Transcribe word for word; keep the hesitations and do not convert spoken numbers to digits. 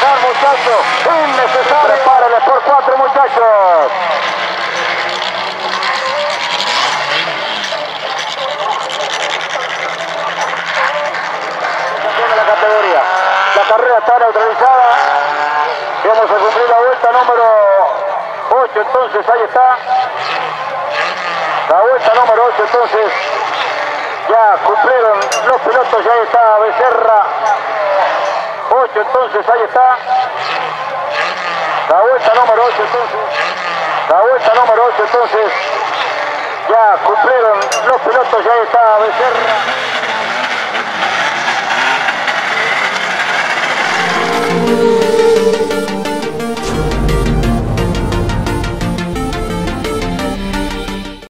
empezar, muchachos. Innecesario. Prepárenle por cuatro, muchachos. De la categoría. La carrera está neutralizada. Vamos a cumplir la vuelta número ocho, entonces ahí está. La vuelta número ocho, entonces ya cumplieron los pilotos, ya está Becerra. ocho, entonces ahí está. La vuelta número ocho, entonces. La vuelta número ocho, entonces ya cumplieron los pilotos, ya está Becerra.